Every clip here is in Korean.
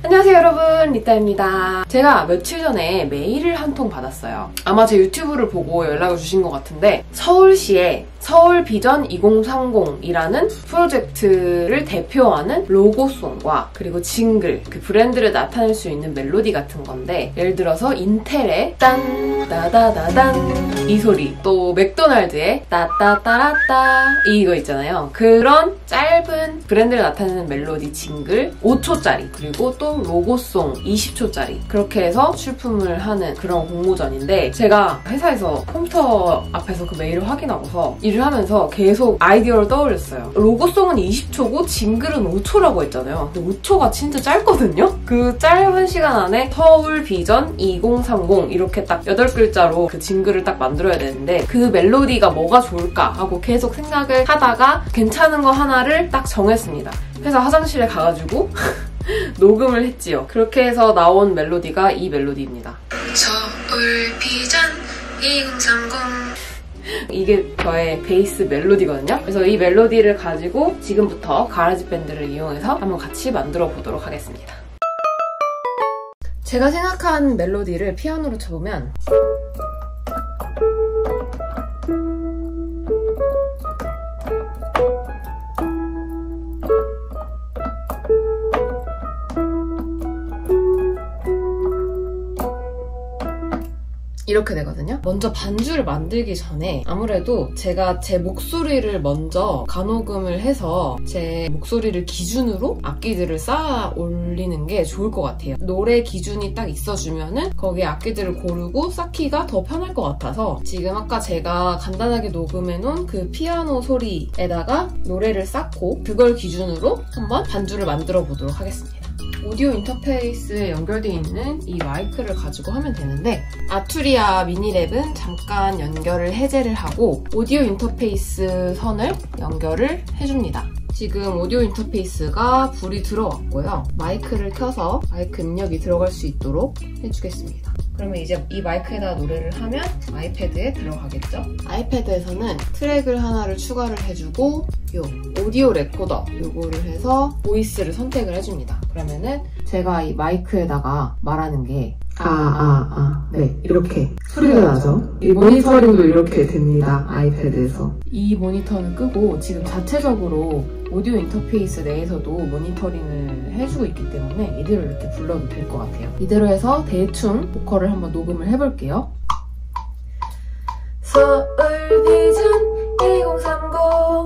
안녕하세요 여러분, 리따입니다. 제가 며칠 전에 메일을 한 통 받았어요. 아마 제 유튜브를 보고 연락을 주신 것 같은데 서울시에 서울비전 2030이라는 프로젝트를 대표하는 로고송과 그리고 징글, 그 브랜드를 나타낼 수 있는 멜로디 같은 건데, 예를 들어서 인텔의 딴 따다다단 이 소리, 또 맥도날드의 따따따라따 이거 있잖아요. 그런 짧은 브랜드를 나타내는 멜로디 징글 5초짜리, 그리고 또 로고송 20초짜리, 그렇게 해서 출품을 하는 그런 공모전인데, 제가 회사에서 컴퓨터 앞에서 그 메일을 확인하고서 일을 하면서 계속 아이디어를 떠올렸어요. 로고송은 20초고 징글은 5초라고 했잖아요. 근데 5초가 진짜 짧거든요? 그 짧은 시간 안에 서울비전 2030 이렇게 딱 8글자로 그 징글을 딱 만들어야 되는데, 그 멜로디가 뭐가 좋을까 하고 계속 생각을 하다가 괜찮은 거 하나를 딱 정했습니다. 회사 화장실에 가가지고 녹음을 했지요. 그렇게 해서 나온 멜로디가 이 멜로디입니다. 서울비전 2030. 이게 저의 베이스 멜로디거든요. 그래서 이 멜로디를 가지고 지금부터 가라지밴드를 이용해서 한번 같이 만들어 보도록 하겠습니다. 제가 생각한 멜로디를 피아노로 쳐보면 이렇게 되거든요. 먼저 반주를 만들기 전에 아무래도 제가 제 목소리를 먼저 가녹음을 해서 제 목소리를 기준으로 악기들을 쌓아 올리는 게 좋을 것 같아요. 노래 기준이 딱 있어주면은 거기에 악기들을 고르고 쌓기가 더 편할 것 같아서 지금 아까 제가 간단하게 녹음해놓은 그 피아노 소리에다가 노래를 쌓고 그걸 기준으로 한번 반주를 만들어 보도록 하겠습니다. 오디오 인터페이스에 연결되어 있는 이 마이크를 가지고 하면 되는데, 아투리아 미니랩은 잠깐 연결을 해제를 하고 오디오 인터페이스 선을 연결을 해줍니다. 지금 오디오 인터페이스가 불이 들어왔고요. 마이크를 켜서 마이크 입력이 들어갈 수 있도록 해주겠습니다. 그러면 이제 이 마이크에다 노래를 하면 아이패드에 들어가겠죠? 아이패드에서는 트랙을 하나를 추가를 해주고 요 오디오 레코더 요거를 해서 보이스를 선택을 해줍니다. 그러면은 제가 이 마이크에다가 말하는 게 네, 이렇게 소리가 나죠? 이 모니터링도 이렇게 됩니다, 아이패드에서. 이 모니터는 끄고 지금 자체적으로 오디오 인터페이스 내에서도 모니터링을 해주고 있기 때문에 이대로 이렇게 불러도 될 것 같아요. 이대로 해서 대충 보컬을 한번 녹음을 해볼게요. 서울비전 2030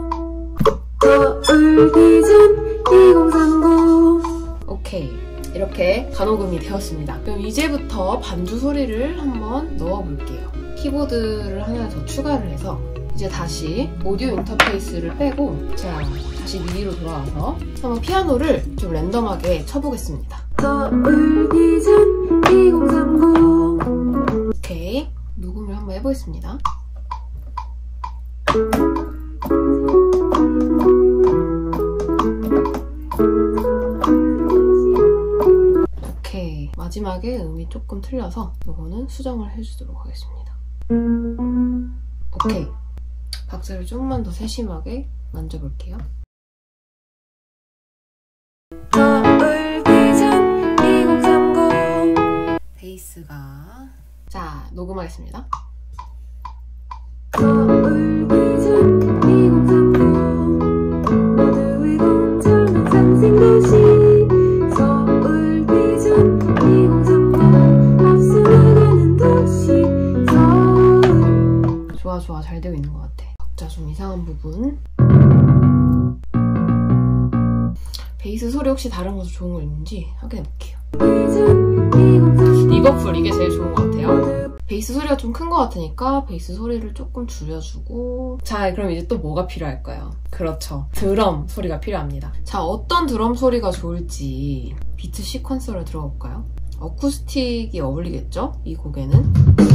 서울비전 2030 오케이, 이렇게 가녹음이 되었습니다. 그럼 이제부터 반주 소리를 한번 넣어볼게요. 키보드를 하나 더 추가를 해서 이제 다시 오디오 인터페이스를 빼고, 자, 다시 미디로 돌아와서 한번 피아노를 좀 랜덤하게 쳐보겠습니다. 서울비전 2030 오케이, 녹음을 한번 해보겠습니다. 오케이, 마지막에 음이 조금 틀려서 이거는 수정을 해주도록 하겠습니다. 오케이, 박자를 조금만 더 세심하게 만져볼게요. 서울비전 2030 베이스가, 자, 녹음하겠습니다. 서울비전 2030 모두의 공정한 상생도시 서울비전 2030 앞서나가는 도시 서울. 좋아 좋아, 잘 되고 있는 것 같아. 박자 좀 이상한 부분. 베이스 소리 혹시 다른 것도 좋은 거 있는지 확인해볼게요. 리버풀 이게 제일 좋은 것 같아요. 베이스 소리가 좀 큰 것 같으니까 베이스 소리를 조금 줄여주고. 자, 그럼 이제 또 뭐가 필요할까요? 그렇죠, 드럼 소리가 필요합니다. 자, 어떤 드럼 소리가 좋을지 비트 시퀀서를 들어볼까요? 어쿠스틱이 어울리겠죠? 이 곡에는.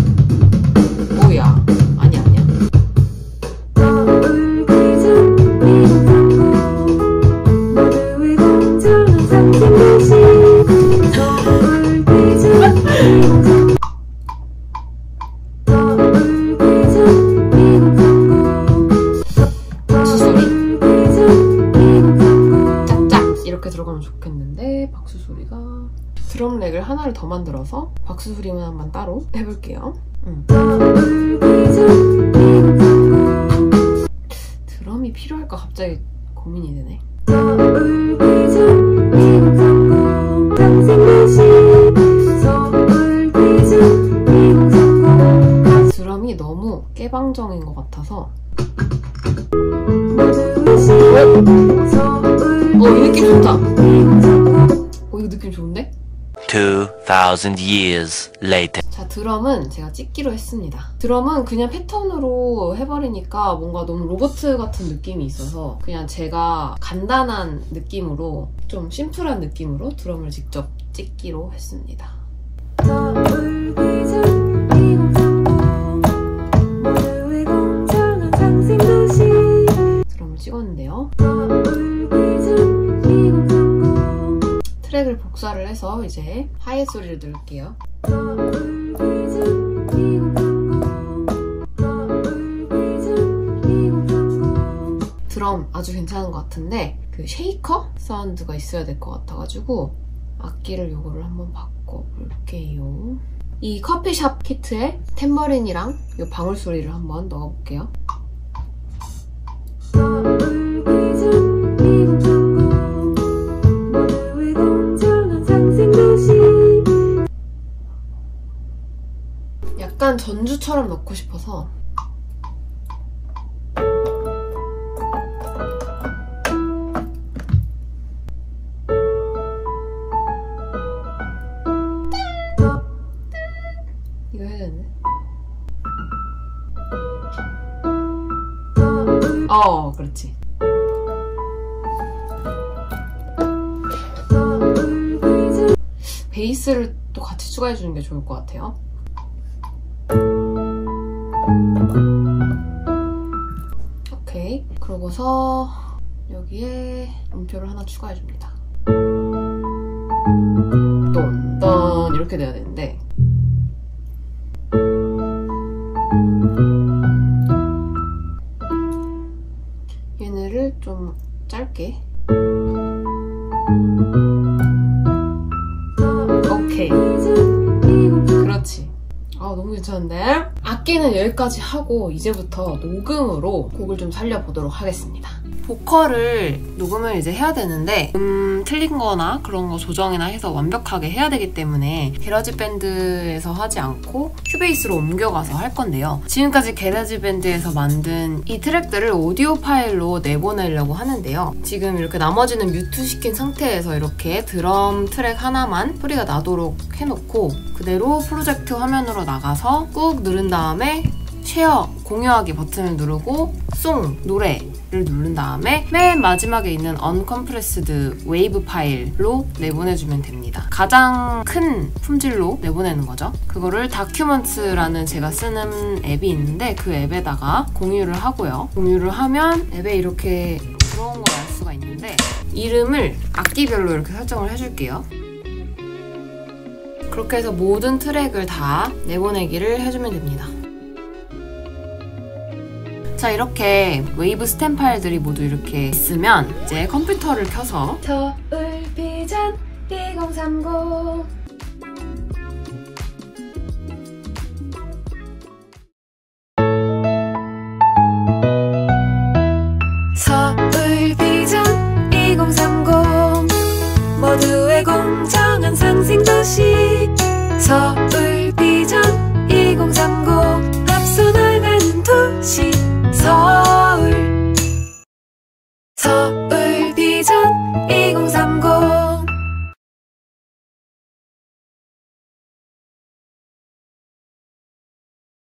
오야, 아니야. 박수 소리 짝짝 이렇게 들어가면 좋겠는데 박수 소리가 드럼렉을 하나를 더 만들어서 박수 소리만 한번 따로 해볼게요. 드럼이 필요할까 갑자기 고민이 되네. 드럼이 너무 깨방정인 것 같아서 이 느낌 좋다. 이거 느낌 좋은데? 2000 years later. 자, 드럼은 제가 찍기로 했습니다. 드럼은 그냥 패턴으로 해버리니까 뭔가 너무 로봇 같은 느낌이 있어서 그냥 제가 간단한 느낌으로, 좀 심플한 느낌으로 드럼을 직접 찍기로 했습니다. 드럼을 찍었는데요. 트랙을 복사를 해서 이제 하이 소리를 누를게요. 드럼 아주 괜찮은 것 같은데 그 쉐이커 사운드가 있어야 될 것 같아가지고 악기를 요거를 한번 바꿔볼게요. 이 커피숍 키트에 탬버린이랑 요 방울 소리를 한번 넣어볼게요. 약간 전주처럼 넣고 싶어서 이거 해야 되는데? 그렇지. 베이스를 또 같이 추가해주는 게 좋을 것 같아요. 오케이. 그러고서 여기에 음표를 하나 추가해줍니다. 똔똔 이렇게 돼야 되는데 얘네를 좀 짧게. 오케이. 그렇지. 너무 괜찮은데? 악기는 여기까지 하고 이제부터 녹음으로 곡을 좀 살려보도록 하겠습니다. 보컬을 녹음을 이제 해야 되는데 틀린 거나 그런 거 조정이나 해서 완벽하게 해야 되기 때문에 게러지밴드에서 하지 않고 큐베이스로 옮겨가서 할 건데요. 지금까지 게러지밴드에서 만든 이 트랙들을 오디오 파일로 내보내려고 하는데요. 지금 이렇게 나머지는 뮤트 시킨 상태에서 이렇게 드럼 트랙 하나만 소리가 나도록 해놓고 그대로 프로젝트 화면으로 나가서 꾹 누른 다음에 쉐어, 공유하기 버튼을 누르고 송, 노래를 누른 다음에 맨 마지막에 있는 언컴프레스드 웨이브 파일로 내보내주면 됩니다. 가장 큰 품질로 내보내는 거죠. 그거를 다큐먼트라는 제가 쓰는 앱이 있는데 그 앱에다가 공유를 하고요. 공유를 하면 앱에 이렇게 들어온 걸 알 수가 있는데 이름을 악기별로 이렇게 설정을 해줄게요. 그렇게 해서 모든 트랙을 다 내보내기를 해주면 됩니다. 자, 이렇게 웨이브 스템 파일들이 모두 이렇게 있으면 이제 컴퓨터를 켜서 서울 비전 2030 서울 비전 2030 모두의 공정한 상생 도시 서울 비전 2030 앞서 나가는 도시 서울 비전 2030